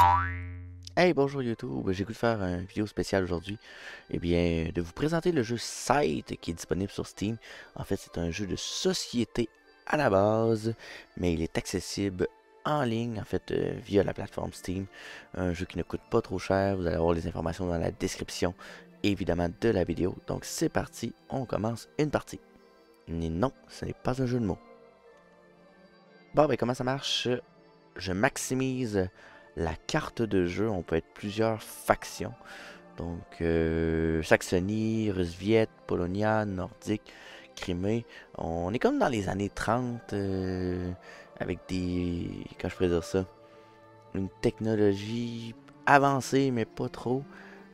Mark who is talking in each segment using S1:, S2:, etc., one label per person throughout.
S1: Hey, bonjour YouTube, j'ai goût de faire une vidéo spéciale aujourd'hui. Eh bien, de vous présenter le jeu Scythe qui est disponible sur Steam. En fait, c'est un jeu de société à la base, mais il est accessible en ligne, en fait, via la plateforme Steam. Un jeu qui ne coûte pas trop cher, vous allez avoir les informations dans la description, évidemment, de la vidéo. Donc c'est parti, on commence une partie. Mais non, ce n'est pas un jeu de mots. Bon, ben comment ça marche? Je maximise la carte de jeu. On peut être plusieurs factions. Donc, Saxonie, Russe-Viet, Polonia, Nordique, Crimée. On est comme dans les années 30, avec des... Quand je pourrais dire ça? Une technologie avancée, mais pas trop.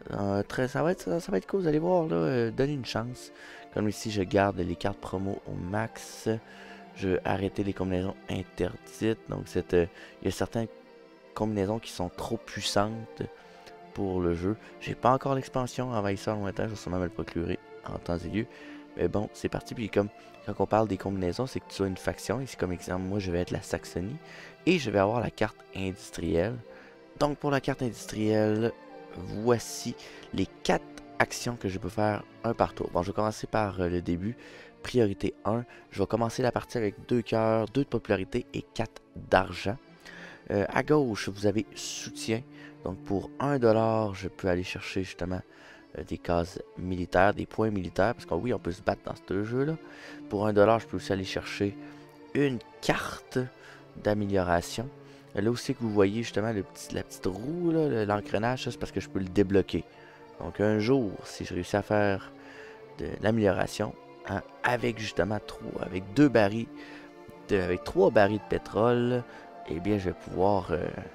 S1: Ça va être cool, vous allez voir, là, donnez une chance. Comme ici, je garde les cartes promo au max. Je vais arrêter les combinaisons interdites. Donc, il y a certaines combinaisons qui sont trop puissantes pour le jeu. J'ai pas encore l'expansion Envahisseur lointain, je vais sûrement me le procurer en temps et lieu. Mais bon, c'est parti. Puis comme quand on parle des combinaisons, c'est que tu as une faction. Ici, comme exemple, moi je vais être la Saxonie. Et je vais avoir la carte industrielle. Donc pour la carte industrielle, voici les 4 actions que je peux faire un par tour. Bon, je vais commencer par le début. Priorité 1. Je vais commencer la partie avec 2 cœurs, 2 de popularité et 4 d'argent. À gauche, vous avez soutien. Donc pour 1$, je peux aller chercher justement des cases militaires, des points militaires. Parce que oui, on peut se battre dans ce jeu-là. Pour 1$, je peux aussi aller chercher une carte d'amélioration. Là aussi que vous voyez justement la petite roue, l'engrenage, c'est parce que je peux le débloquer. Donc un jour, si je réussis à faire de l'amélioration, hein, avec justement avec 2 barils, avec 3 barils de pétrole, eh bien je vais pouvoir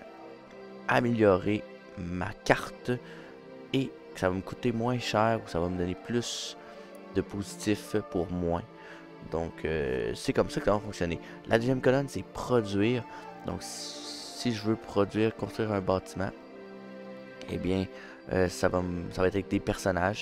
S1: améliorer ma carte et que ça va me coûter moins cher ou ça va me donner plus de positifs pour moins. Donc c'est comme ça que ça va fonctionner. La deuxième colonne, c'est produire. Donc si je veux produire, construire un bâtiment, eh bien ça va être avec des personnages,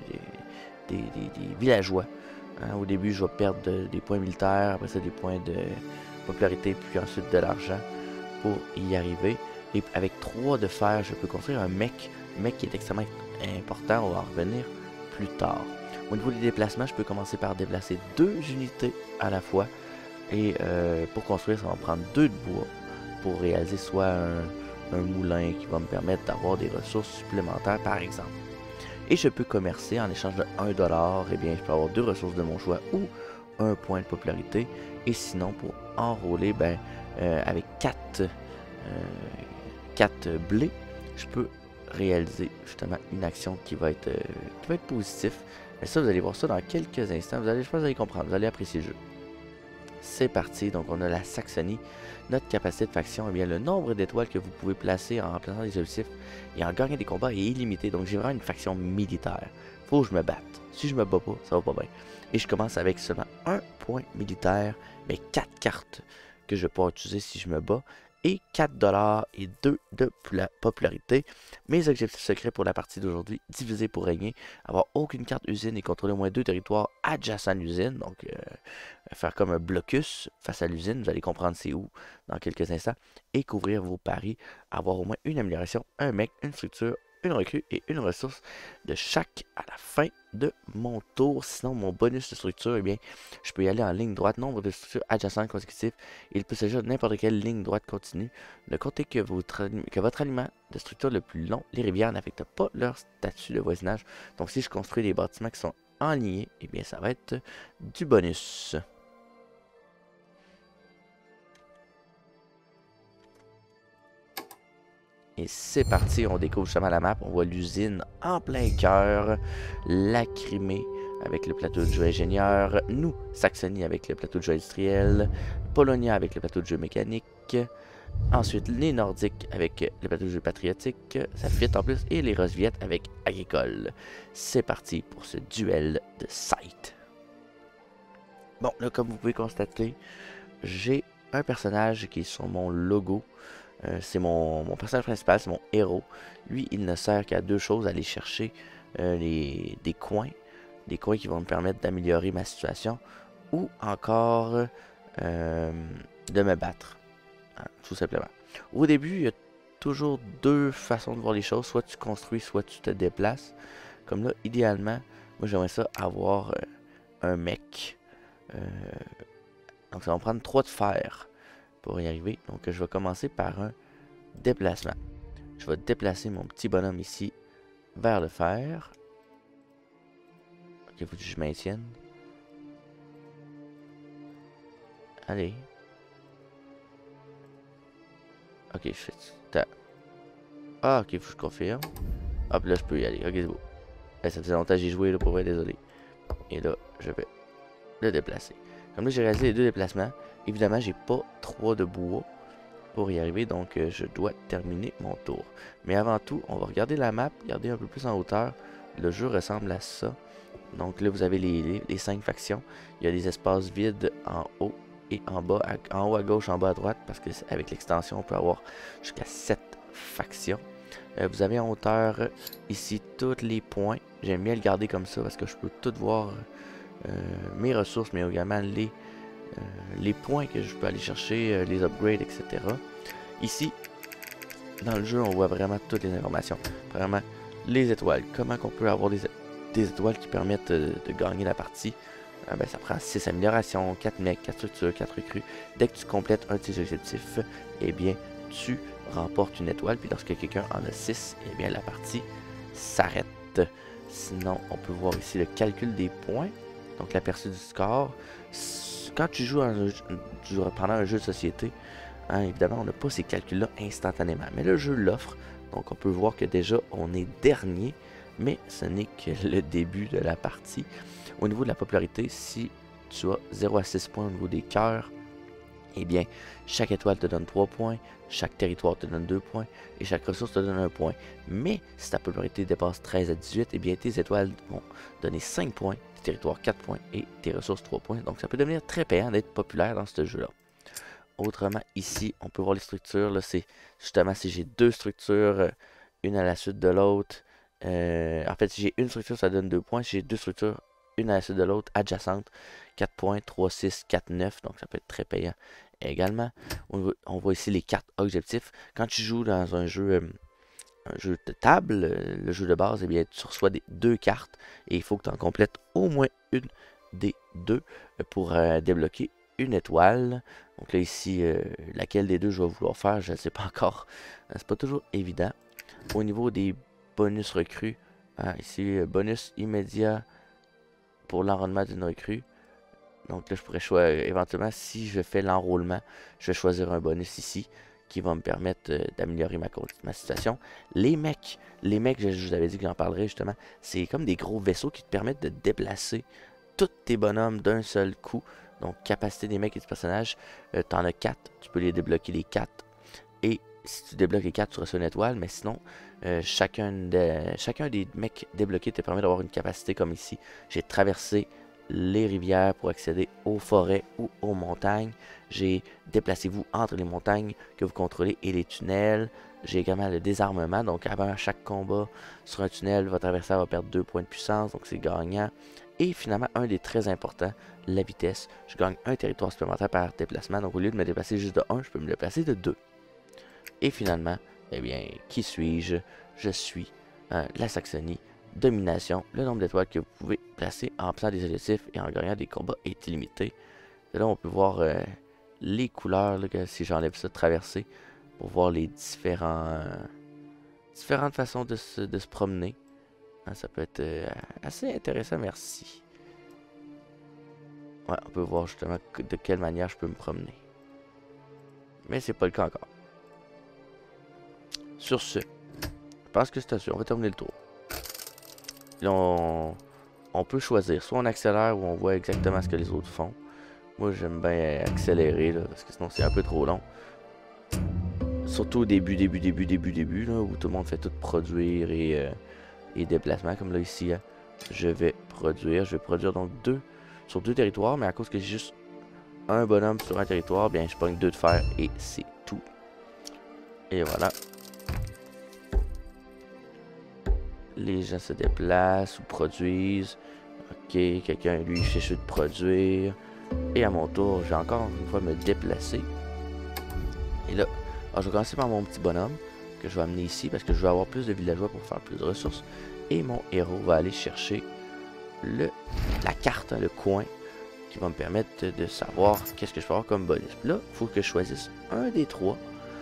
S1: des villageois. Hein. Au début, je vais perdre des points militaires, après ça des points de popularité, puis ensuite de l'argent pour y arriver. Et avec 3 de fer, je peux construire un mec. Un mec qui est extrêmement important, on va en revenir plus tard. Au niveau des déplacements, je peux commencer par déplacer 2 unités à la fois. Et pour construire, ça va me prendre 2 de bois pour réaliser soit un moulin qui va me permettre d'avoir des ressources supplémentaires, par exemple. Et je peux commercer en échange de 1$. Et bien, je peux avoir 2 ressources de mon choix ou un point de popularité. Et sinon, pour enrôler, ben, avec 4 blés, je peux réaliser justement une action qui va être positive. Mais ça, vous allez voir ça dans quelques instants. Je pense que vous allez comprendre, vous allez apprécier le jeu. C'est parti, donc on a la Saxonie. Notre capacité de faction, eh bien le nombre d'étoiles que vous pouvez placer en remplaçant des objectifs et en gagnant des combats est illimité. Donc j'ai vraiment une faction militaire. Faut que je me batte. Si je me bats pas, ça va pas bien. Et je commence avec seulement un point militaire, mais 4 cartes que je vais pouvoir utiliser si je me bats. Et 4$ et 2 de popularité. Mes objectifs secrets pour la partie d'aujourd'hui, diviser pour régner, avoir aucune carte usine et contrôler au moins 2 territoires adjacents à l'usine. Donc faire comme un blocus face à l'usine, vous allez comprendre c'est où dans quelques instants. Et couvrir vos paris, avoir au moins une amélioration, un mec, une structure, une recrue et une ressource de chaque à la fin de mon tour. Sinon, mon bonus de structure, eh bien, je peux y aller en ligne droite, nombre de structures adjacentes consécutives. Il peut s'agir de n'importe quelle ligne droite continue. Ne comptez que votre aliment de structure le plus long, les rivières n'affectent pas leur statut de voisinage. Donc, si je construis des bâtiments qui sont enlignés, eh bien, ça va être du bonus. Et c'est parti, on découvre justement la map, on voit l'usine en plein cœur, la Crimée avec le plateau de jeu ingénieur, nous, Saxonie avec le plateau de jeu industriel, Polonia avec le plateau de jeu mécanique, ensuite les Nordiques avec le plateau de jeu patriotique, ça fit en plus, et les Russe-Viet avec agricole. C'est parti pour ce duel de Scythe. Bon, là comme vous pouvez constater, j'ai un personnage qui est sur mon logo. C'est mon personnage principal, c'est mon héros. Lui, il ne sert qu'à 2 choses, aller chercher des coins. Des coins qui vont me permettre d'améliorer ma situation. Ou encore de me battre. Hein, tout simplement. Au début, il y a toujours deux façons de voir les choses. Soit tu construis, soit tu te déplaces. Comme là, idéalement, moi j'aimerais ça avoir un mec. Donc ça va me prendre 3 de fer pour y arriver. Donc je vais commencer par un déplacement. Je vais déplacer mon petit bonhomme ici vers le fer. Ok, faut que je maintienne. Allez. Ok, je fais ça. Ah, ok, faut que je confirme. Hop, là, je peux y aller. Ok, c'est beau. Là, ça faisait longtemps que j'ai joué, là, pour vrai, désolé. Et là, je vais le déplacer. Comme là, j'ai réalisé les deux déplacements. Évidemment, j'ai pas 3 de bois pour y arriver, donc je dois terminer mon tour. Mais avant tout, on va regarder la map, regarder un peu plus en hauteur. Le jeu ressemble à ça. Donc là, vous avez les 5 factions. Il y a des espaces vides en haut et en bas, en haut à gauche, en bas à droite, parce qu'avec l'extension, on peut avoir jusqu'à 7 factions. Vous avez en hauteur ici tous les points. J'aime bien le garder comme ça parce que je peux tout voir mes ressources, mais également les points que je peux aller chercher, les upgrades, etc. Ici, dans le jeu, on voit vraiment toutes les informations. Vraiment, les étoiles. Comment qu'on peut avoir des étoiles qui permettent de gagner la partie. Ben, ça prend 6 améliorations, 4 mecs, 4 structures, 4 recrues. Dès que tu complètes un de tes objectifs, eh bien, tu remportes une étoile. Puis lorsque quelqu'un en a 6, eh bien, la partie s'arrête. Sinon, on peut voir ici le calcul des points. Donc, l'aperçu du score. Quand tu joues pendant un jeu de société, hein, évidemment, on n'a pas ces calculs-là instantanément. Mais le jeu l'offre. Donc, on peut voir que déjà, on est dernier. Mais ce n'est que le début de la partie. Au niveau de la popularité, si tu as 0 à 6 points au niveau des cœurs, eh bien, chaque étoile te donne 3 points, chaque territoire te donne 2 points, et chaque ressource te donne 1 point. Mais si ta popularité dépasse 13 à 18, eh bien, tes étoiles vont donner 5 points, tes territoires 4 points, et tes ressources 3 points. Donc, ça peut devenir très payant d'être populaire dans ce jeu-là. Autrement, ici, on peut voir les structures. Là, c'est justement si j'ai 2 structures, une à la suite de l'autre. En fait, si j'ai une structure, ça donne 2 points. Si j'ai 2 structures, une à la suite de l'autre, adjacente, 4 points, 3, 6, 4, 9. Donc, ça peut être très payant également. On voit ici les cartes objectifs. Quand tu joues dans un jeu de table, le jeu de base, eh bien, tu reçois 2 cartes et il faut que tu en complètes au moins une des 2 pour débloquer une étoile. Donc là, ici, laquelle des 2 je vais vouloir faire, je ne sais pas encore. C'est pas toujours évident. Au niveau des bonus recrues, hein, ici, bonus immédiat pour l'enrôlement d'une recrue. Donc là, je pourrais choisir, éventuellement, si je fais l'enrôlement, je vais choisir un bonus ici qui va me permettre d'améliorer ma situation. Les mecs, je vous avais dit que j'en parlerai justement, c'est comme des gros vaisseaux qui te permettent de déplacer tous tes bonhommes d'un seul coup. Donc, capacité des mecs et du personnage, t'en as 4, tu peux les débloquer les 4. Et si tu débloques les 4, tu reçois une étoile, mais sinon, chacun des mecs débloqués te permet d'avoir une capacité comme ici. J'ai traversé les rivières pour accéder aux forêts ou aux montagnes. J'ai déplacez-vous entre les montagnes que vous contrôlez et les tunnels. J'ai également le désarmement. Donc avant chaque combat sur un tunnel, votre adversaire va perdre 2 points de puissance. Donc c'est gagnant. Et finalement, un des très importants, la vitesse. Je gagne un territoire supplémentaire par déplacement. Donc au lieu de me déplacer juste de 1, je peux me déplacer de 2. Et finalement, eh bien, qui suis-je? Je suis la Saxonie. Domination, le nombre d'étoiles que vous pouvez placer en faisant des objectifs et en gagnant des combats est illimité. Et là, on peut voir les couleurs, là, si j'enlève ça de traverser, pour voir les différentes façons de se promener. Hein, ça peut être assez intéressant, merci. Ouais, on peut voir justement de quelle manière je peux me promener. Mais c'est pas le cas encore. Sur ce, je pense que c'est assez. On va terminer le tour. Là, on peut choisir. Soit on accélère ou on voit exactement ce que les autres font. Moi, j'aime bien accélérer, là, parce que sinon c'est un peu trop long. Surtout au début, là, où tout le monde fait tout produire et déplacement. Comme là, ici, hein, je vais produire donc sur 2 territoires, mais à cause que j'ai juste un bonhomme sur un territoire, bien, je pogne 2 de fer et c'est tout. Et voilà. Les gens se déplacent ou produisent. Ok, quelqu'un, lui, cherche de produire. Et à mon tour, je vais encore une fois me déplacer. Et là, je vais commencer par mon petit bonhomme. que je vais amener ici parce que je veux avoir plus de villageois pour faire plus de ressources. Et mon héros va aller chercher la carte, le coin, qui va me permettre de savoir qu'est-ce que je peux avoir comme bonus. Puis là, il faut que je choisisse un des trois.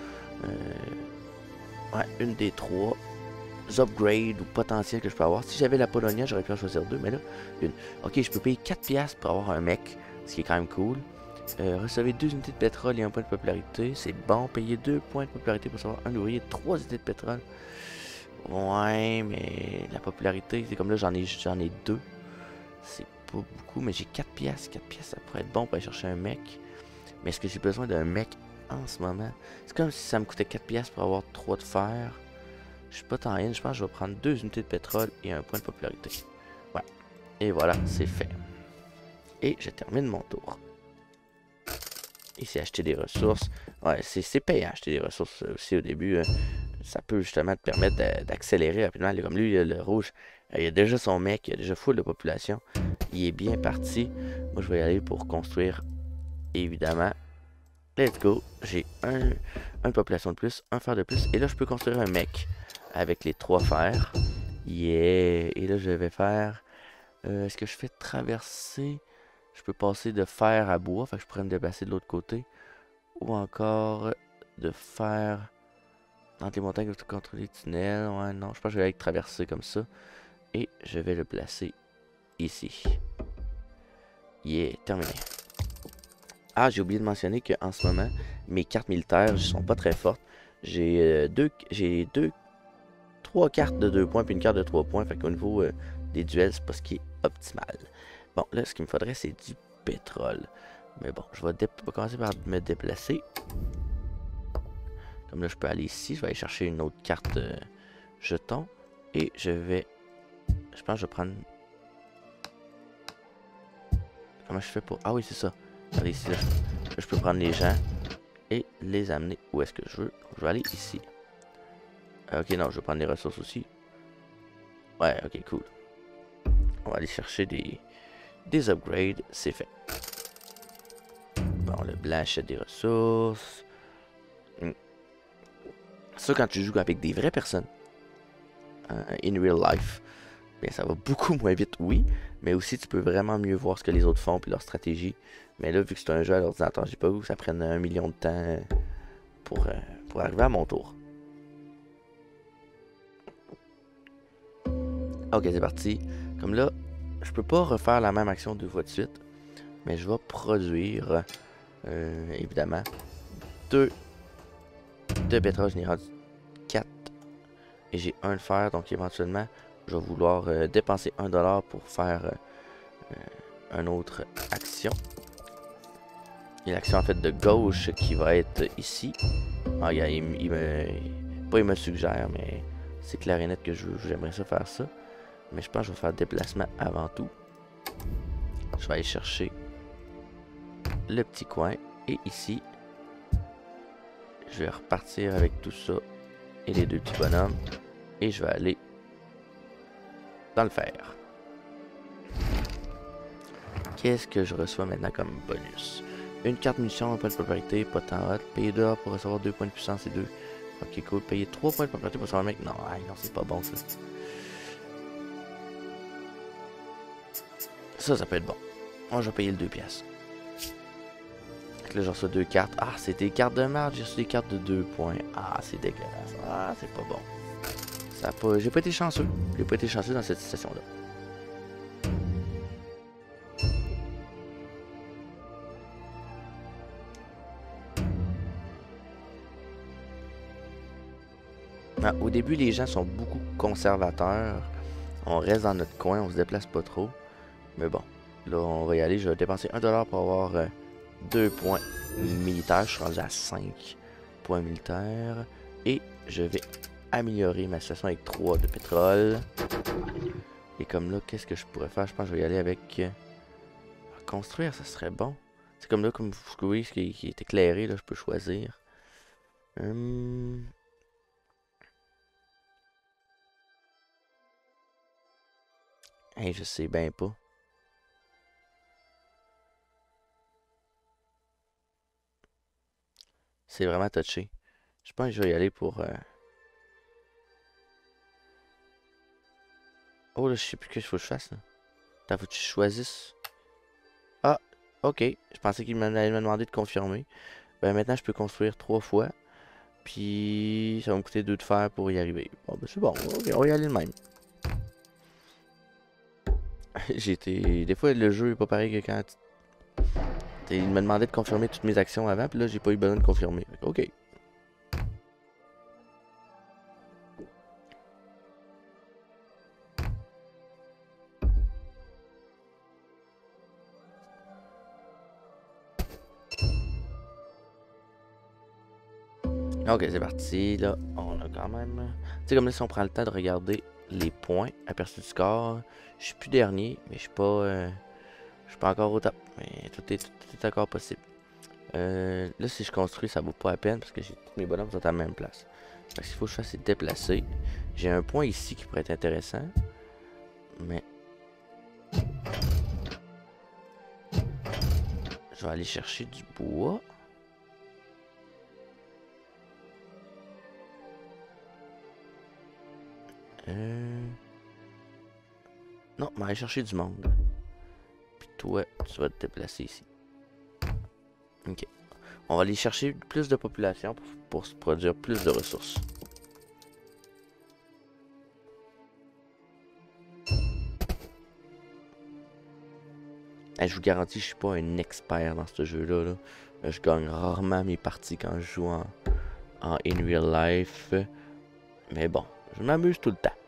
S1: Ouais, une des trois upgrades ou potentiels que je peux avoir. Si j'avais la Polonia, j'aurais pu en choisir deux, mais là, une. Ok, je peux payer 4 piastres pour avoir un mec, ce qui est quand même cool. Recevez 2 unités de pétrole et 1 point de popularité. C'est bon. Payer 2 points de popularité pour savoir un ouvrier, 3 unités de pétrole. Ouais, mais la popularité, c'est comme là, j'en ai 2. C'est pas beaucoup, mais j'ai 4 piastres. 4 piastres, ça pourrait être bon pour aller chercher un mec. Mais est-ce que j'ai besoin d'un mec en ce moment? C'est comme si ça me coûtait 4 piastres pour avoir 3 de fer. Je suis pas tant rien, je pense que je vais prendre 2 unités de pétrole et 1 point de popularité. Ouais. Et voilà, c'est fait. Et je termine mon tour. Ici, acheter des ressources. Ouais, c'est payant acheter des ressources aussi au début. Ça peut justement te permettre d'accélérer rapidement. Comme lui, le rouge, il a déjà son mec, il a déjà full de population. Il est bien parti. Moi, je vais y aller pour construire, évidemment. Let's go. J'ai une population de plus, un fer de plus. Et là, je peux construire un mec avec les 3 fers. Yeah. Et là, je vais faire... Est-ce que je fais traverser? Je peux passer de fer à bois. Fait que je pourrais me déplacer de l'autre côté. Ou encore de fer dans les montagnes contre les tunnels. Ouais, non. Je pense que je vais aller traverser comme ça. Et je vais le placer ici. Yeah, terminé. Ah, j'ai oublié de mentionner qu'en ce moment, mes cartes militaires ne sont pas très fortes. J'ai trois cartes de 2 points puis une carte de 3 points. Fait qu'au niveau des duels, c'est pas ce qui est optimal. Bon, là, ce qu'il me faudrait, c'est du pétrole. Mais bon, je vais commencer par me déplacer. Comme là, je peux aller ici. Je vais aller chercher une autre carte jeton. Et je pense que je vais prendre... Comment je fais pour... Ah oui, c'est ça. Regardez ici, là. Je peux prendre les gens et les amener où est-ce que je veux. Je vais aller ici. Ok, non, je vais prendre les ressources aussi. Ouais, ok, cool. On va aller chercher des upgrades. C'est fait. Bon, le blanc achète des ressources. Ça, quand tu joues avec des vraies personnes, in real life, bien, ça va beaucoup moins vite, oui. Mais aussi, tu peux vraiment mieux voir ce que les autres font puis leur stratégie. Mais là, vu que c'est un jeu à l'ordinateur, j'ai pas vu que ça prenne 1 million de temps pour arriver à mon tour. Ok, c'est parti. Comme là, je peux pas refaire la même action 2 fois de suite. Mais je vais produire, évidemment, 2 de pétrole. Je n'ai rendu 4. Et j'ai 1 de fer. Donc éventuellement, je vais vouloir dépenser 1 dollar pour faire une autre action. Et l'action en fait de gauche qui va être ici. Ah, il me suggère, mais c'est clair et net que j'aimerais ça faire ça. Mais je pense que je vais faire déplacement avant tout. Je vais aller chercher le petit coin. Et ici, je vais repartir avec tout ça et les 2 petits bonhommes. Et je vais aller dans le fer. Qu'est-ce que je reçois maintenant comme bonus? Une carte munition, un point de popularité, pas tant hot. Payer 2 pour recevoir 2 points de puissance et 2. Ok, cool. Payer 3 points de popularité pour recevoir un mec. Non, non, c'est pas bon ça. Ça peut être bon. Moi, je vais payer le 2 piastres. Là, j'ai reçu 2 cartes. Ah, c'est des cartes de merde. J'ai reçu des cartes de 2 points. Ah, c'est dégueulasse. Ah, c'est pas bon. Ça a pas... J'ai pas été chanceux. J'ai pas été chanceux dans cette situation-là. Ah, au début, les gens sont beaucoup conservateurs. On reste dans notre coin, on se déplace pas trop. Mais bon, là, on va y aller. Je vais dépenser 1 dollar pour avoir 2 points militaires. Je suis rendu à 5 points militaires. Et je vais améliorer ma situation avec 3 de pétrole. Et comme là, qu'est-ce que je pourrais faire? Je pense que je vais y aller avec... construire, ça serait bon. C'est comme là, comme vous voyez, ce qui est éclairé, là, je peux choisir. Hey, je sais bien pas. C'est vraiment touché. Je pense que je vais y aller pour Oh là, je sais plus qu'est-ce qu'il faut que je fasse là. Attends, faut que tu choisisses. Ah, ok. Je pensais qu'il m'allait me demander de confirmer. Ben maintenant, je peux construire 3 fois. Puis ça va me coûter 2 de fer pour y arriver. Bon, ben c'est bon. Ok, on va y aller de même. J'ai été. Des fois, le jeu est pas pareil que quand. Il m'a demandé de confirmer toutes mes actions avant, puis là, j'ai pas eu besoin de confirmer. Ok. Ok, c'est parti. Là, on a quand même. Tu sais, comme là, si on prend le temps de regarder les points aperçus du score, je suis plus dernier, mais je suis pas encore au top. Mais tout est encore possible. Là, si je construis, ça vaut pas la peine parce que tous mes bonhommes sont à la même place. Fait que ce qu'il faut que je fasse, c'est déplacer. J'ai un point ici qui pourrait être intéressant. Mais je vais aller chercher du bois. Non, on va aller chercher du monde. Puis toi, tu vas te déplacer ici. Ok. On va aller chercher plus de population pour se produire plus de ressources. Je vous garantis, je suis pas un expert dans ce jeu-là. Là. Je gagne rarement mes parties quand je joue en in real life. Mais bon, je m'amuse tout le temps.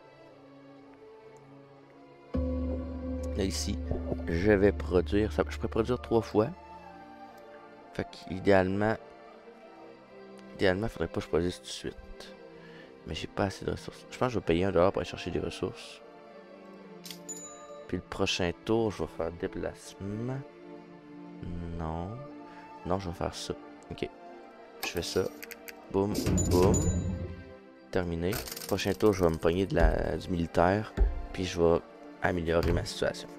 S1: Là, ici, je vais produire. Je pourrais produire 3 fois. Fait qu'idéalement, faudrait pas que je produise tout de suite. Mais j'ai pas assez de ressources. Je pense que je vais payer $1 pour aller chercher des ressources. Puis le prochain tour, je vais faire déplacement. Non. Non, je vais faire ça. Ok. Je fais ça. Boum, boum. Terminé. Prochain tour, je vais me pogner du militaire. Puis je vais améliorer ma situation.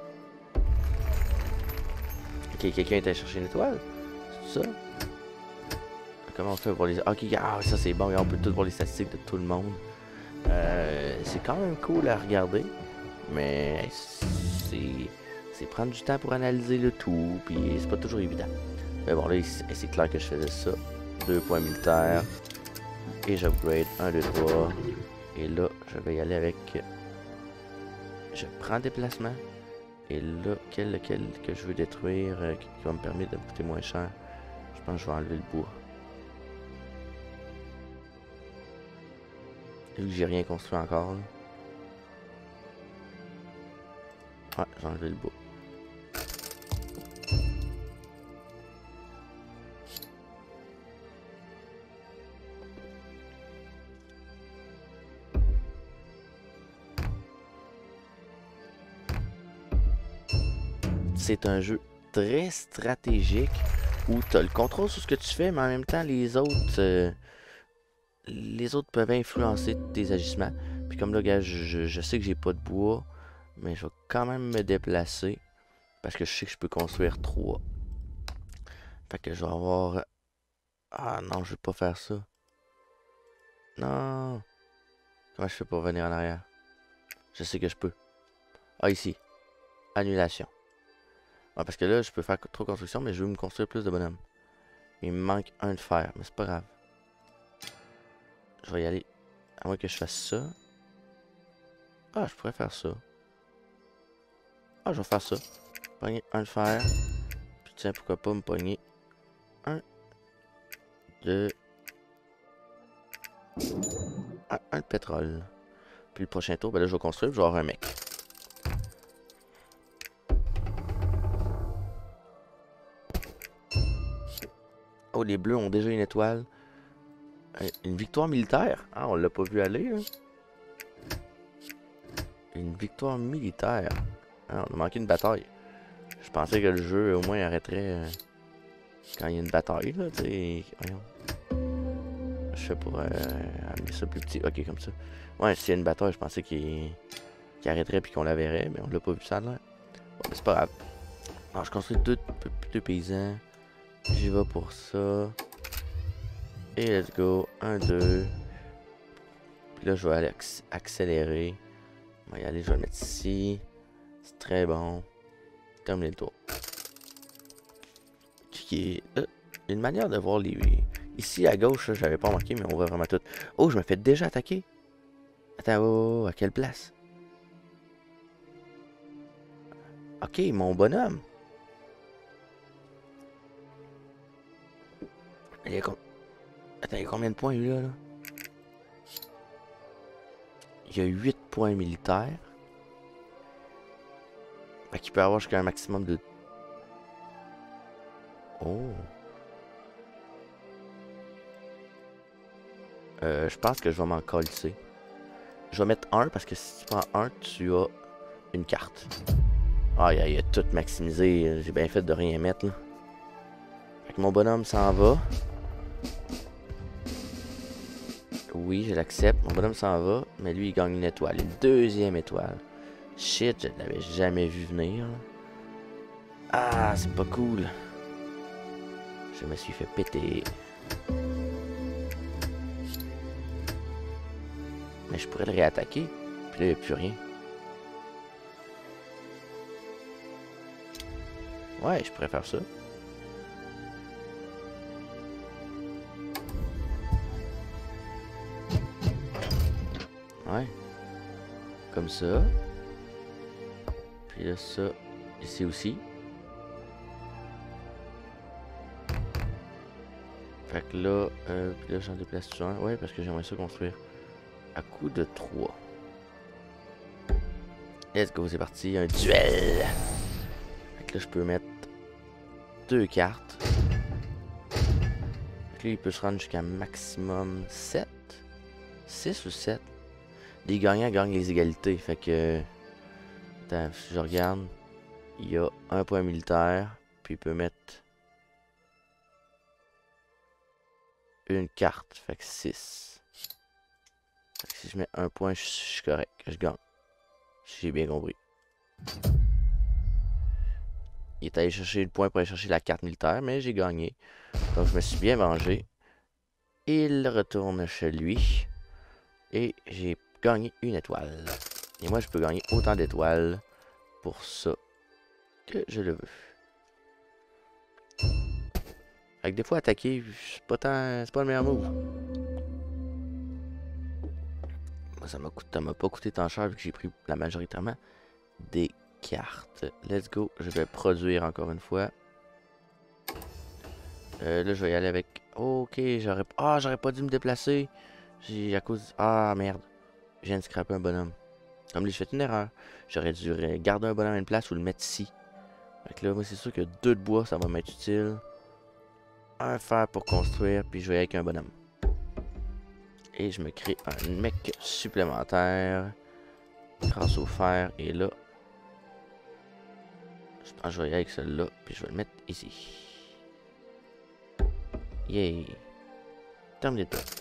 S1: Ok, quelqu'un est allé chercher une étoile. C'est ça? Comment on fait pour les... Ok, ah, ça c'est bon. On peut tout voir les statistiques de tout le monde. C'est quand même cool à regarder. Mais c'est prendre du temps pour analyser le tout. Puis c'est pas toujours évident. Mais bon, là, c'est clair que je faisais ça. 2 points militaires. Et j'upgrade 1, 2, 3. Et là, je vais y aller avec... Je prends déplacement. Et là, lequel que je veux détruire qui va me permettre de me coûter moins cher. Je pense que je vais enlever le bois. Vu que j'ai rien construit encore. Là. Ouais, j'ai enlevé le bois. C'est un jeu très stratégique où tu as le contrôle sur ce que tu fais, mais en même temps, les autres peuvent influencer tes agissements. Puis comme là, gars, je sais que j'ai pas de bois, mais je vais quand même me déplacer parce que je sais que je peux construire 3. Fait que je vais avoir... Ah non, je vais pas faire ça. Non. Comment je fais pour venir en arrière? Je sais que je peux. Ah, ici. Annulation. Ouais, parce que là, je peux faire trop de construction, mais je veux me construire plus de bonhommes. Il me manque 1 de fer, mais c'est pas grave. Je vais y aller. À moins que je fasse ça. Ah, je pourrais faire ça. Ah, je vais faire ça. Pogner 1 de fer. Puis tiens, pourquoi pas me pogner 1 de... 1 de pétrole. Puis le prochain tour, ben là, je vais construire, je vais avoir un mec. Oh, les bleus ont déjà une étoile. Une victoire militaire? Ah, on l'a pas vu aller, hein? Une victoire militaire. Ah, on a manqué une bataille. Je pensais que le jeu, au moins, arrêterait quand il y a une bataille, là, tu sais. Voyons. Je fais pour amener ça plus petit. Ok, comme ça. Ouais, s'il y a une bataille, je pensais qu'il arrêterait puis qu'on la verrait, mais on l'a pas vu ça, là. Bon, mais c'est pas grave. Alors, je construis deux paysans. J'y vais pour ça. Et let's go. 1, 2. Puis là, je vais aller accélérer. On va y aller, je vais le mettre ici. C'est très bon. Terminer le tour. Il y a une manière de voir les... Ici, à gauche, j'avais pas remarqué, mais on voit vraiment tout. Oh, je me fais déjà attaquer. Attends, oh, à quelle place? Ok, mon bonhomme. Il y a Attends, il y a combien de points, lui, là? Il y a 8 points militaires. Fait qu'il peut avoir jusqu'à un maximum de... Oh. Je pense que je vais m'en coller. Je vais mettre 1 parce que si tu prends 1, tu as une carte. Ah, il a tout maximisé. J'ai bien fait de rien mettre, là. Fait que mon bonhomme s'en va. Oui, je l'accepte. Mon bonhomme s'en va, mais lui, il gagne une étoile. Une deuxième étoile. Shit, je ne l'avais jamais vu venir. Ah, c'est pas cool. Je me suis fait péter. Mais je pourrais le réattaquer. Puis là, il n'y a plus rien. Ouais, je pourrais faire ça. Ouais. Comme ça. Puis là, ça. Ici aussi. Fait que là, puis là j'en déplace tout un. Ouais, parce que j'aimerais ça construire à coup de 3. Let's go, c'est parti. Un duel. Fait que là, je peux mettre 2 cartes. Fait que là, il peut se rendre jusqu'à maximum 7. 6 ou 7. Les gagnants gagnent les égalités. Fait que... Attends, si je regarde, il y a un point militaire. Puis il peut mettre une carte. Fait que 6. Fait que si je mets un point, je suis correct. Je gagne. Si j'ai bien compris. Il est allé chercher le point pour aller chercher la carte militaire, mais j'ai gagné. Donc je me suis bien vengé. Il retourne chez lui. Et j'ai gagné une étoile. Et moi, je peux gagner autant d'étoiles pour ça que je le veux. Fait que des fois, attaquer, c'est pas le meilleur move. Moi, ça m'a pas coûté tant cher vu que j'ai pris la majoritairement des cartes. Let's go. Je vais produire encore une fois. Là, je vais y aller avec... Ok, j'aurais pas dû me déplacer. À cause... Ah, merde. Je viens de scraper un bonhomme. Comme là, j'ai fait une erreur. J'aurais dû garder un bonhomme à une place ou le mettre ici. Fait que là, moi, c'est sûr que 2 de bois, ça va m'être utile. Un fer pour construire, puis je vais avec un bonhomme. Et je me crée un mec supplémentaire. Grâce au fer. Et là, je pense que je vais y aller avec celui-là, puis je vais le mettre ici. Yay. Terminé de tout.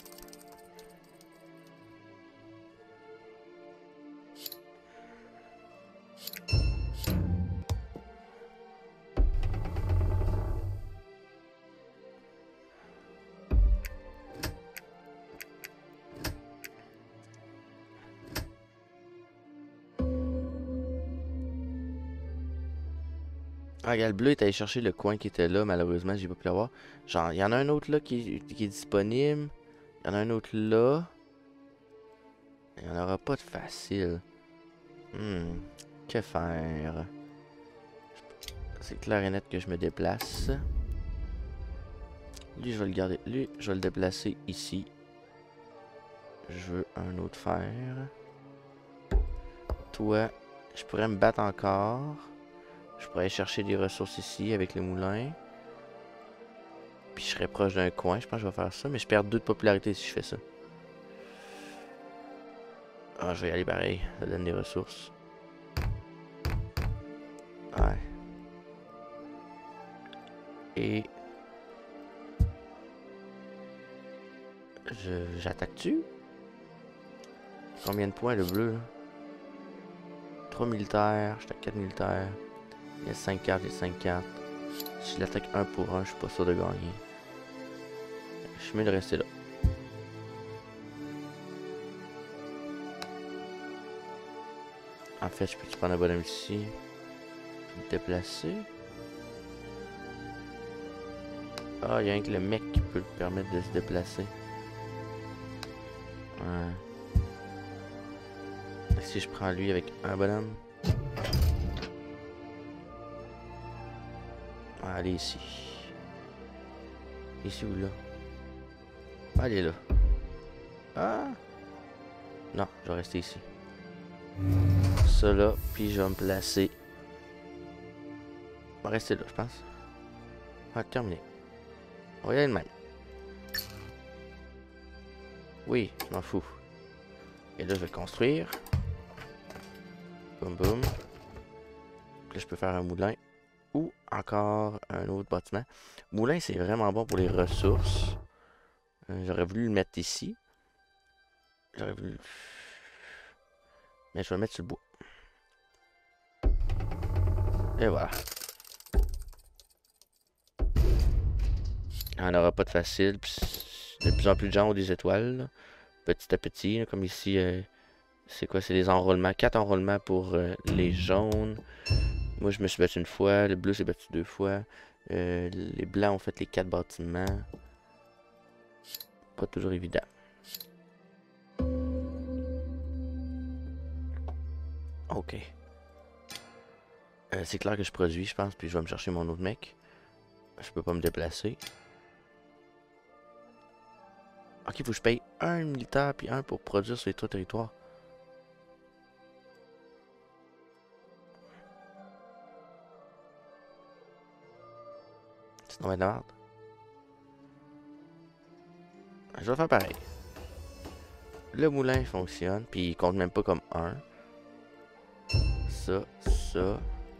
S1: Ah, regarde, le bleu est allé chercher le coin qui était là. Malheureusement, j'ai pas pu l'avoir. Genre, il y en a un autre là qui est disponible. Il y en a un autre là. Il n'y en aura pas de facile. Que faire? C'est clair et net que je me déplace. Lui, je vais le garder. Lui, je vais le déplacer ici. Je veux un autre fer. Toi, je pourrais me battre encore. Je pourrais aller chercher des ressources ici avec le moulin. Puis je serais proche d'un coin. Je pense que je vais faire ça. Mais je perds 2 de popularité si je fais ça. Ah, je vais y aller pareil. Ça donne des ressources. Ouais. Et... J'attaque-tu? Combien de points le bleu là? 3 militaires. J'étais à 4 militaires. Il y a 5 cartes, j'ai 5 cartes. Si je l'attaque 1 pour 1, je suis pas sûr de gagner. Je suis mieux de rester là. En fait, je peux prendre un bonhomme ici. Puis le déplacer. Ah, il y a rien que le mec qui peut le permettre de se déplacer. Ouais. Si je prends lui avec un bonhomme. Allez ici. Ici ou là? Allez là. Ah! Non, je vais rester ici. Ça là, puis je vais me placer. On va rester là, je pense. Ah, terminé. On va y aller de même. Oui, je m'en fous. Et là, je vais construire. Boum boum. Là, je peux faire un moulin. Ou encore un autre bâtiment. Moulin, c'est vraiment bon pour les ressources. J'aurais voulu le mettre ici. J'aurais voulu... Mais je vais le mettre sur le bois. Et voilà. On n'aura pas de facile. De plus en plus de gens ont des étoiles. Là. Petit à petit. Là, comme ici, c'est quoi? C'est les enrôlements. 4 enrôlements pour les jaunes. Moi, je me suis battu une fois. Le bleu s'est battu 2 fois. Les blancs ont fait les 4 bâtiments. Pas toujours évident. Ok. C'est clair que je produis, je pense. Puis je vais me chercher mon autre mec. Je peux pas me déplacer. Ok, faut que je paye un militaire puis un pour produire sur les 3 territoires. C'est normal de la merde. Je vais faire pareil. Le moulin fonctionne, puis il compte même pas comme 1. Ça, ça.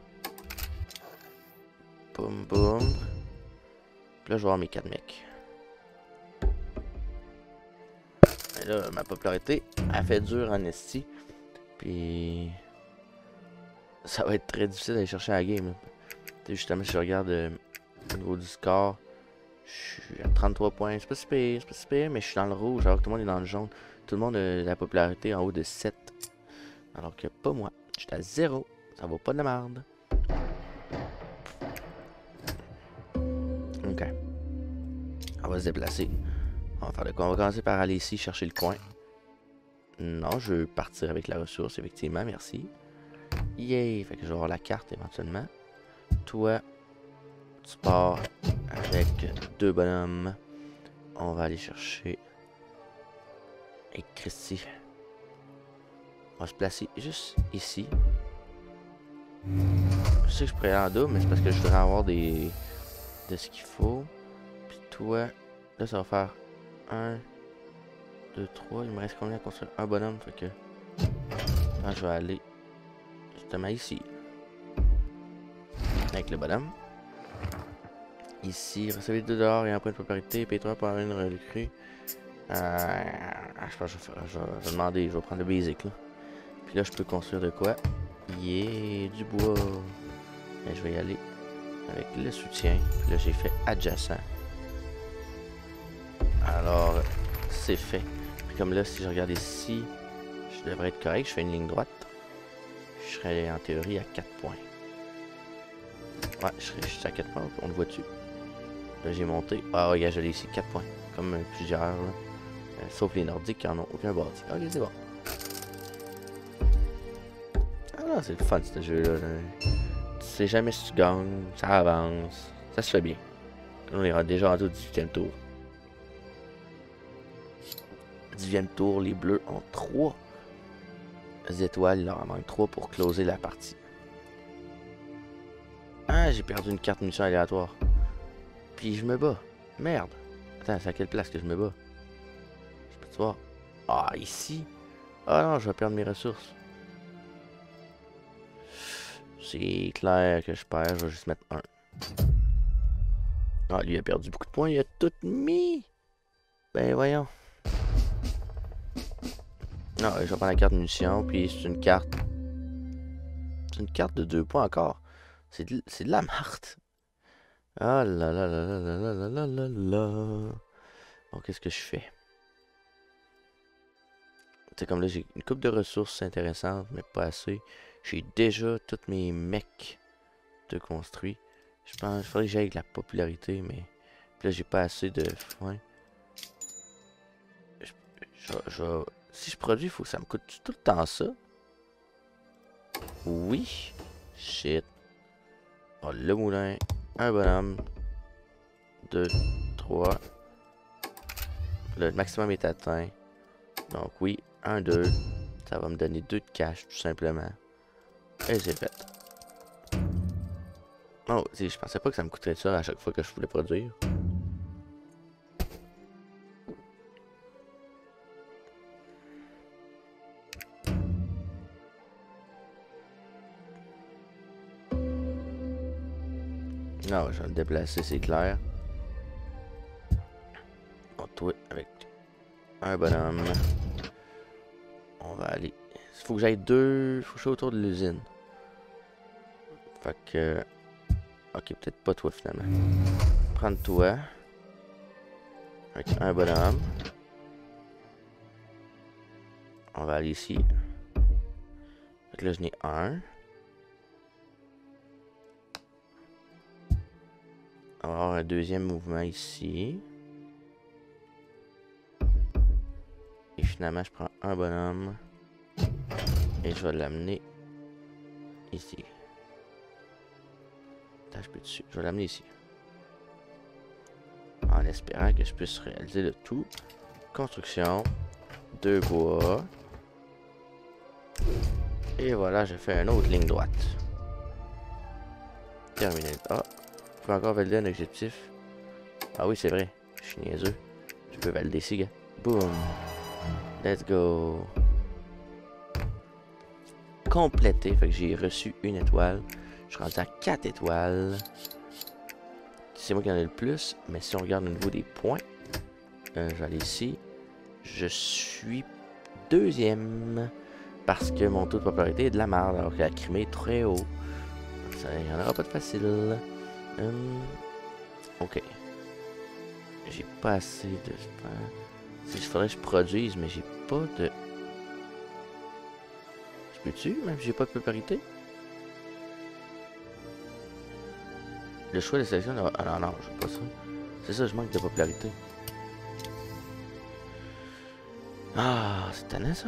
S1: Boum, boum. Puis là, je vais avoir mes 4 mecs. Et là, ma popularité, elle fait dur en esti. Puis... ça va être très difficile d'aller chercher la game. Justement, si je regarde au niveau du score, je suis à 33 points. C'est pas si pire, c'est pas si pire, mais je suis dans le rouge alors que tout le monde est dans le jaune. Tout le monde a la popularité en haut de 7. Alors que pas moi. Je suis à 0. Ça vaut pas de la merde. Ok. On va se déplacer. On va faire de quoi? On va commencer par aller ici chercher le coin. Non, je veux partir avec la ressource, effectivement, merci. Yay! Fait que je vais avoir la carte éventuellement. Toi, tu pars avec 2 bonhommes. On va aller chercher. Et Christy. On va se placer juste ici. Je sais que je pourrais aller en double, mais c'est parce que je voudrais avoir de ce qu'il faut. Puis toi, là ça va faire 1, 2, 3. Il me reste combien à construire? Un bonhomme, fait que... Là, je vais aller justement ici. Avec le bonhomme. Ici, recevez 2 $ et un point de popularité. Paye-toi pour avoir une recrue. Je pense que je vais demander, je vais prendre le basic là. Puis là, je peux construire de quoi? Yeah, du bois. Et je vais y aller avec le soutien. Puis là, j'ai fait adjacent. Alors, c'est fait. Puis comme là, si je regarde ici, je devrais être correct. Je fais une ligne droite. Je serais en théorie à 4 points. Ouais, je suis à 4 points. On le voit dessus. Là, j'ai monté. Ah, regarde, je l'ai ici, 4 points. Comme plusieurs, là. Sauf les Nordiques qui en ont aucun bâti. Ok, c'est bon. Ah non, c'est le fun, ce jeu-là. Tu sais jamais si tu gagnes, ça avance. Ça se fait bien. On est déjà rendu au 18e tour. 10e tour, les bleus ont 3 étoiles. Il leur en manque 3 pour closer la partie. Ah, j'ai perdu une carte mission aléatoire. Puis je me bats. Merde. Attends, c'est à quelle place que je me bats? Je peux te voir. Ah, ici. Ah non, je vais perdre mes ressources. C'est clair que je perds. Je vais juste mettre 1. Ah, lui a perdu beaucoup de points. Il a tout mis. Ben voyons. Non, je vais prendre la carte munition. Puis c'est une carte. C'est une carte de 2 points encore. C'est de la marde. Ah là là là là là là là là là. Bon, qu'est-ce que je fais? C'est comme là, j'ai une coupe de ressources intéressantes, mais pas assez. J'ai déjà tous mes mecs de construits. Je pense qu'il faudrait que j'aille avec la popularité, mais puis là, j'ai pas assez de foin. Si je produis, il faut que ça me coûte tout le temps ça. Oui. Shit. Oh, le moulin. Un bonhomme. 2, 3. Le maximum est atteint. Donc oui, 1, 2. Ça va me donner 2 de cash, tout simplement. Et c'est fait. Oh, je pensais pas que ça me coûterait ça à chaque fois que je voulais produire. Non, je vais me déplacer, c'est clair. Bon, toi, avec un bonhomme. On va aller. Il faut que j'aille 2. Faut que je sois autour de l'usine. Fait que. Ok, peut-être pas toi finalement. Prendre toi. Avec un bonhomme. On va aller ici. Fait que là, j'en ai un. On va avoir un deuxième mouvement ici. Et finalement, je prends un bonhomme. Et je vais l'amener ici. Attends, je peux dessus. Je vais l'amener ici. En espérant que je puisse réaliser le tout. Construction. 2 bois. Et voilà, j'ai fait une autre ligne droite. Terminé. Ah, je peux encore valider un objectif. Ah oui, c'est vrai. Je suis niaiseux. Je peux valider ici, gars. Boom. Let's go. Complété. Fait que j'ai reçu une étoile. Je suis rendu à 4 étoiles. C'est moi qui en ai le plus. Mais si on regarde au niveau des points, je vais aller ici. Je suis deuxième. Parce que mon taux de popularité est de la merde. Alors que la Crimée est très haut. Il n'y en aura pas de facile. Ok. J'ai pas assez de... Il faudrait que je produise, mais j'ai pas de... Je peux-tu, même si j'ai pas de popularité? Le choix de sélection... Ah non, non, je veux pas ça. C'est ça, je manque de popularité. Ah, c'est tannant, ça.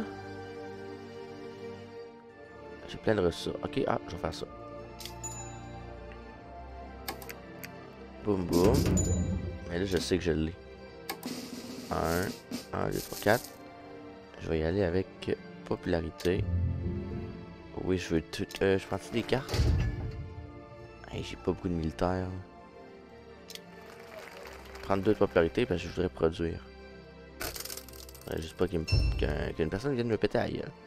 S1: J'ai plein de ressources. Ok, ah, je vais faire ça. Boum, boum. Mais là, je sais que je l'ai. 1, 2, 3, 4. Je vais y aller avec popularité. Oui, je veux tout. Je prends des cartes. Hey, j'ai pas beaucoup de militaires. Prendre 2 de popularité parce que je voudrais produire. Juste pas qu'une personne vienne me péter à gueule.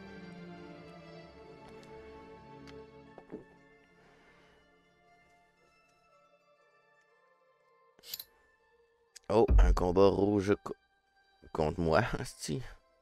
S1: Oh, un combat rouge contre moi, c'ti.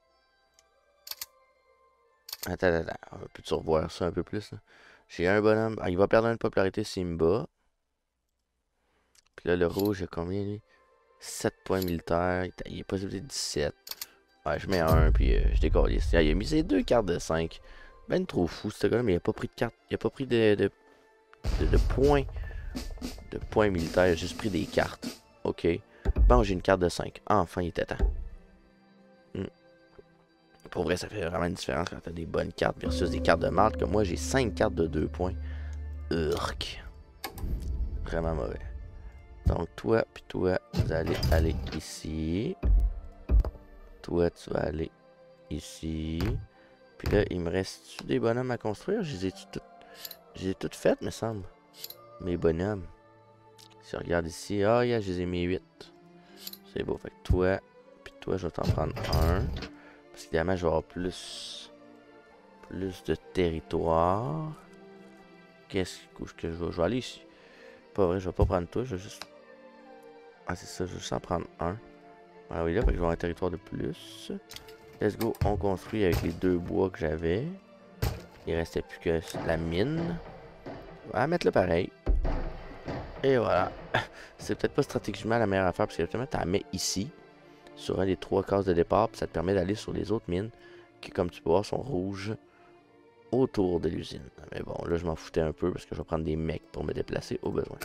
S1: Attends. On peut-tu revoir ça un peu plus, là? J'ai un bonhomme. Ah, il va perdre 1 de popularité s'il me bat. Puis là, le rouge, il a combien, lui? 7 points militaires. Il est possible de 17. Ouais, je mets un, puis je décolle ici. Ah, il a mis ses 2 cartes de 5. Ben trop fou, ce gars-là, mais il a pas pris de cartes. Il a pas pris de points. De points militaires, il a juste pris des cartes. Ok. Bon, j'ai une carte de 5. Enfin, il était temps. Pour vrai, ça fait vraiment une différence quand t'as des bonnes cartes versus des cartes de marde. Comme moi, j'ai 5 cartes de 2 points. Urk. Vraiment mauvais. Donc, toi, puis toi, vous allez aller ici. Toi, tu vas aller ici. Puis là, il me reste des bonhommes à construire? Je les ai toutes faites, me semble. Mes bonhommes. Si on regarde ici, ah, yeah, je les ai mis 8. C'est beau. Fait que toi, puis toi, je vais t'en prendre un. Parce qu'évidemment, je vais avoir plus de territoire. Qu'est-ce que je vais aller ici? Pas vrai, je vais pas prendre toi, je vais juste... Ah, c'est ça, je vais juste en prendre un. Ah oui, là, fait que je vais avoir un territoire de plus. Let's go, on construit avec les 2 bois que j'avais. Il restait plus que la mine. On va mettre le pareil. Et voilà. C'est peut-être pas stratégiquement la meilleure affaire, parce que justement, tu la mets ici, sur un des 3 cases de départ, puis ça te permet d'aller sur les autres mines. qui, comme tu peux voir, sont rouges autour de l'usine. Mais bon, là, je m'en foutais un peu parce que je vais prendre des mecs pour me déplacer au besoin.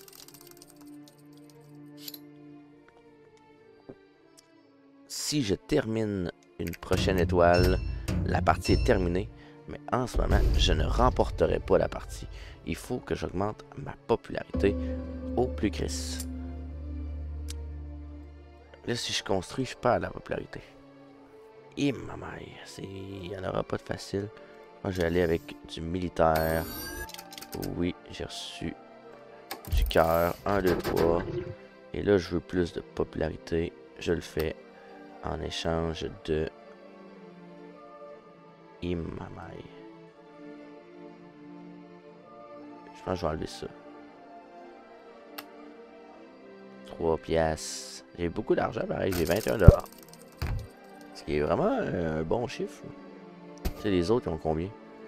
S1: Si je termine une prochaine étoile, la partie est terminée. Mais en ce moment, je ne remporterai pas la partie. Il faut que j'augmente ma popularité au plus Chris. Là, si je construis, je perds la popularité. Et ma mère, il n'y en aura pas de facile. Moi, je vais aller avec du militaire. Oui, j'ai reçu du cœur. 1, 2, 3. Et là, je veux plus de popularité. Je le fais en échange de... Imamai. Je pense que je vais enlever ça. 3 piastres. J'ai beaucoup d'argent, pareil. J'ai 21 $. Ce qui est vraiment un bon chiffre. Tu sais, les autres, ils ont combien?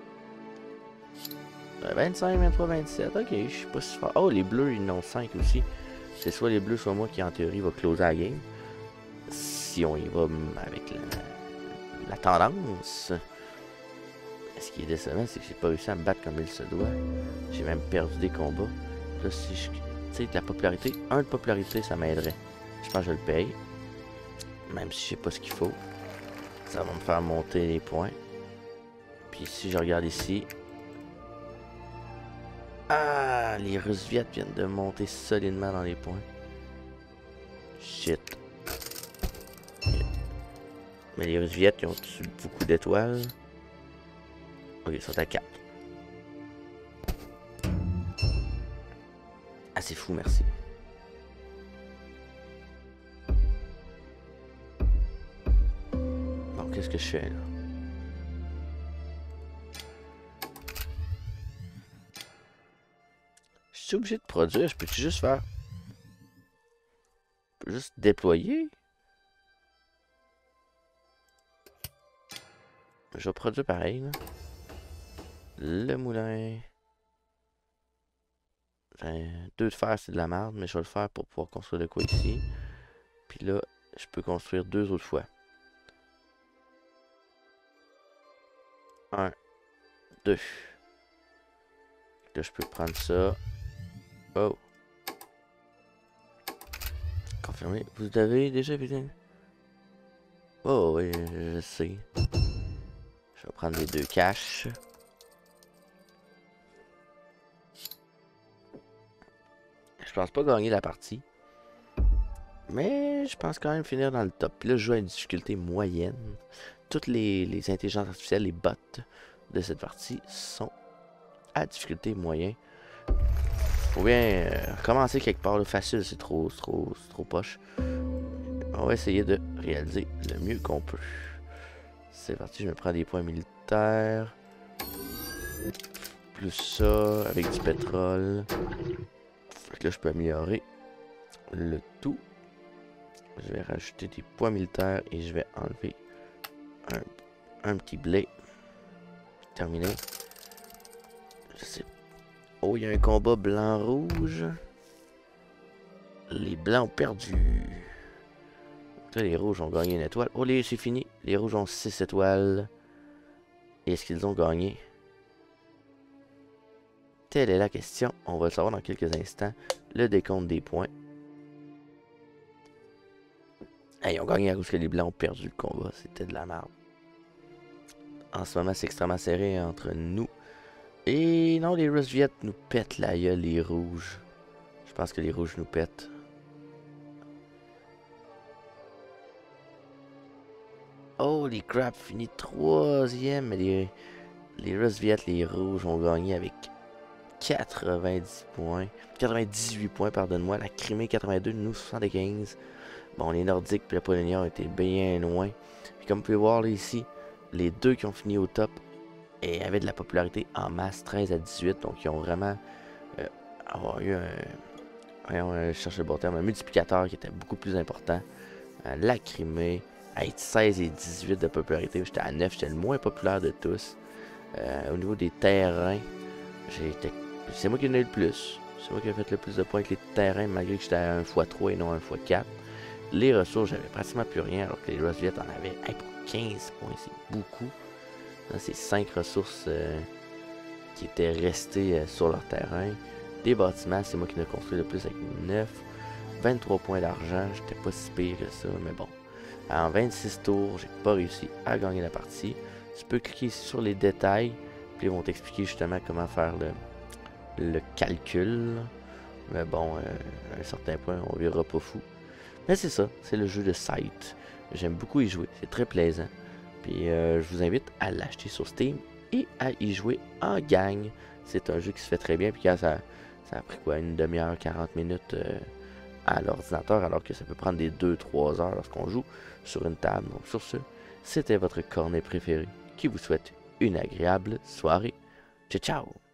S1: 25, 23, 27. Ok, je suis pas si fort. Oh, les bleus, ils en ont 5 aussi. C'est soit les bleus, soit moi qui, en théorie, va closer la game. Si on y va avec la tendance. Ce qui est décevant, c'est que j'ai pas réussi à me battre comme il se doit. J'ai même perdu des combats. Là, si je... Tu sais, la popularité, 1 de popularité, ça m'aiderait. Je pense que je le paye. Même si je sais pas ce qu'il faut. Ça va me faire monter les points. Puis si je regarde ici... Ah, les Russes Viet viennent de monter solidement dans les points. Shit. Mais les Russes Viet, ils ont beaucoup d'étoiles. Ok, ils sont à 4. Ah, c'est fou, merci. Bon, qu'est-ce que je fais, là? Je suis obligé de produire, je peux-tu juste faire... Je peux juste déployer? Je vais produire pareil, là. Le moulin... 2 de fer, c'est de la merde, mais je vais le faire pour pouvoir construire de quoi ici. Puis là, je peux construire 2 autres fois. 1, 2. Là, je peux prendre ça. Oh. Confirmé. Vous avez déjà vu? Oh, oui, je sais. Je vais prendre les 2 caches. Je pense pas gagner la partie. Mais je pense quand même finir dans le top. Puis là, je joue à une difficulté moyenne. Toutes les intelligences artificielles, les bots de cette partie sont à difficulté moyenne. Faut bien commencer quelque part. Là, facile, c'est trop poche. On va essayer de réaliser le mieux qu'on peut. C'est parti, je me prends des points militaires. Plus ça, avec du pétrole. Fait que là, je peux améliorer le tout. Je vais rajouter des points militaires et je vais enlever un petit blé. Terminé. Je sais. Oh, il y a un combat blanc-rouge. Les blancs ont perdu. Là, les rouges ont gagné une étoile. Oh, c'est fini. Les rouges ont 6 étoiles. Est-ce qu'ils ont gagné? Telle est la question. On va le savoir dans quelques instants. Le décompte des points. Hey, ils ont gagné à cause que les blancs ont perdu le combat. C'était de la merde. En ce moment, c'est extrêmement serré entre nous. Et non, les Russes Viet nous pètent la gueule, les rouges. Je pense que les rouges nous pètent. Holy crap, fini 3e. Mais les Russes Viet, les rouges, ont gagné avec 90 points. 98 points, pardonne-moi. La Crimée, 82, nous, 75. Bon, les Nordiques et les Polonais ont été bien loin. Puis comme vous pouvez voir là, ici, les deux qui ont fini au top et avaient de la popularité en masse, 13 à 18. Donc, ils ont vraiment avoir eu cherche le bon terme, un multiplicateur qui était beaucoup plus important. La Crimée, à être 16 et 18 de popularité. J'étais à 9, j'étais le moins populaire de tous. Au niveau des terrains, c'est moi qui en ai le plus. C'est moi qui ai fait le plus de points avec les terrains, malgré que j'étais à 1 x 3 et non 1 x 4. les ressources, j'avais pratiquement plus rien, alors que les Roseviettes en avaient. Hey, pour 15 points, c'est beaucoup. Là, c'est 5 ressources qui étaient restées sur leur terrain. Des bâtiments, c'est moi qui l'ai construit le plus avec 9. 23 points d'argent, j'étais pas si pire que ça, mais bon. En 26 tours, j'ai pas réussi à gagner la partie. Tu peux cliquer ici sur les détails, puis ils vont t'expliquer justement comment faire le calcul. Mais bon, à un certain point, on verra pas fou. Mais c'est ça, c'est le jeu de Scythe. J'aime beaucoup y jouer, c'est très plaisant. Puis je vous invite à l'acheter sur Steam et à y jouer en gang. C'est un jeu qui se fait très bien, puis quand ça a pris quoi, une demi-heure, 40 minutes à l'ordinateur, alors que ça peut prendre des 2-3 heures lorsqu'on joue sur une table. Donc sur ce, c'était votre cornet préféré qui vous souhaite une agréable soirée. Ciao, ciao!